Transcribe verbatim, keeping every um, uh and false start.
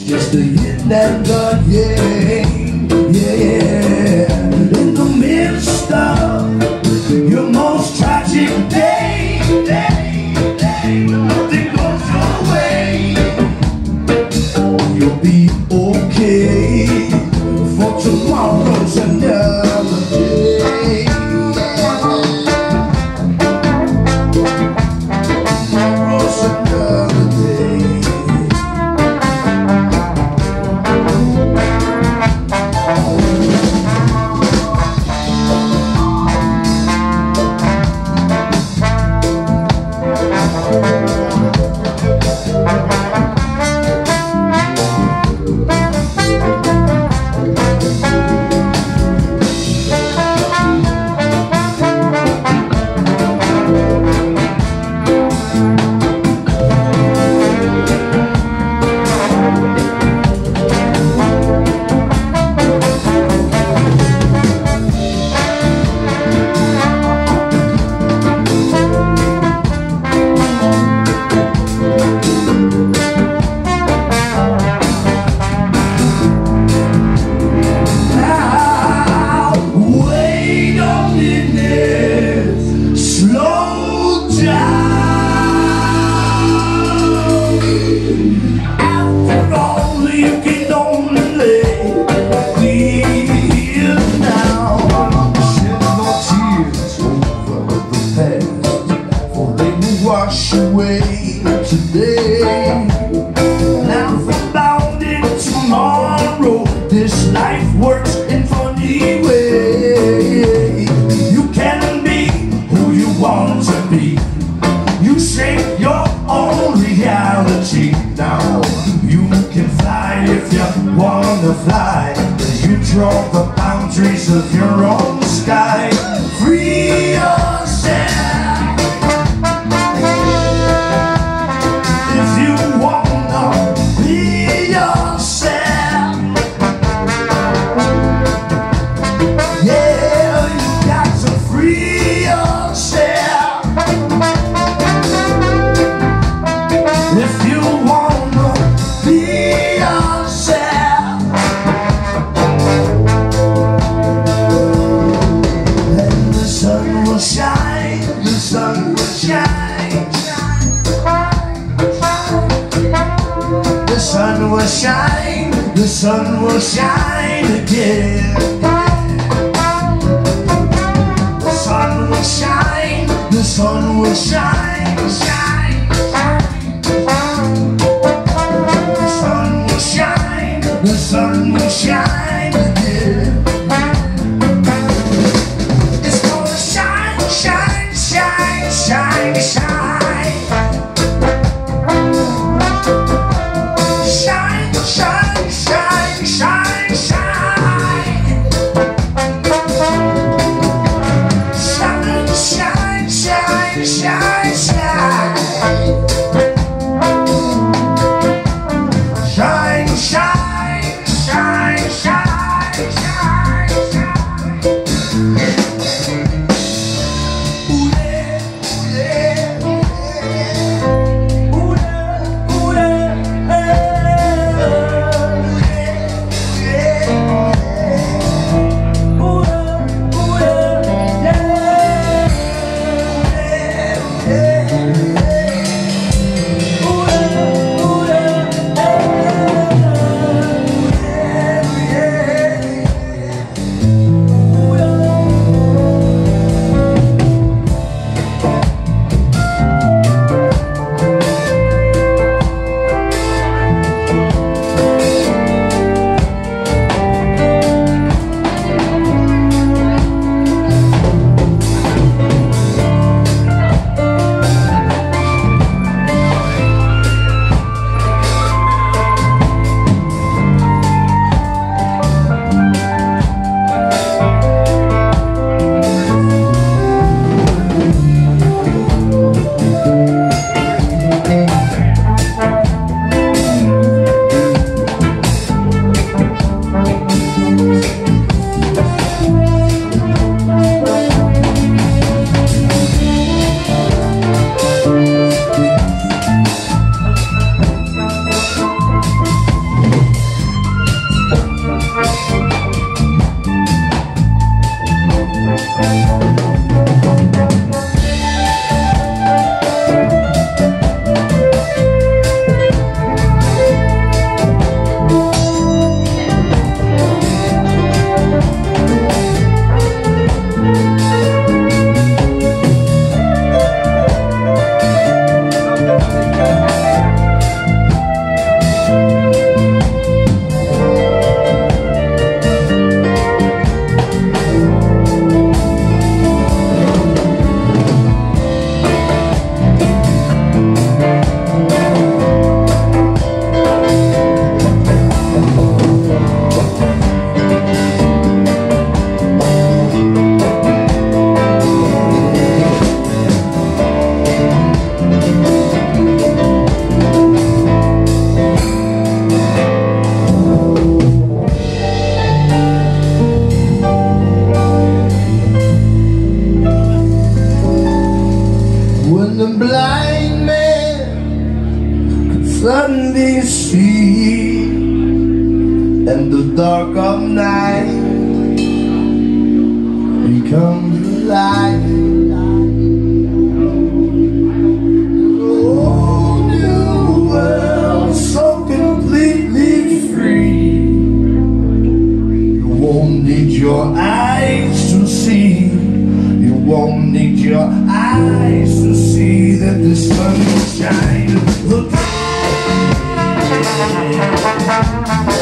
just a hit that got, yeah, yeah. In the midst of your most tragic day, day, day, when nothing goes your way, you'll be okay, for tomorrow's another day. Tomorrow's another day. Wash away today. Now for bound in tomorrow, this life works in funny way. You can be who you want to be. You shape your own reality. Now you can fly if you wanna fly. You draw the boundaries of your own sky. Free yourself. The sun will shine, the sun will shine again. The sun will shine, the sun will shine, shine, shine. The sun will shine, the sun will shine again. It's gonna shine, shine, shine, shine, shine. dark of night, He comes alive. Oh, new world, so completely free. You won't need your eyes to see. You won't need your eyes to see that the sun will shine. Look.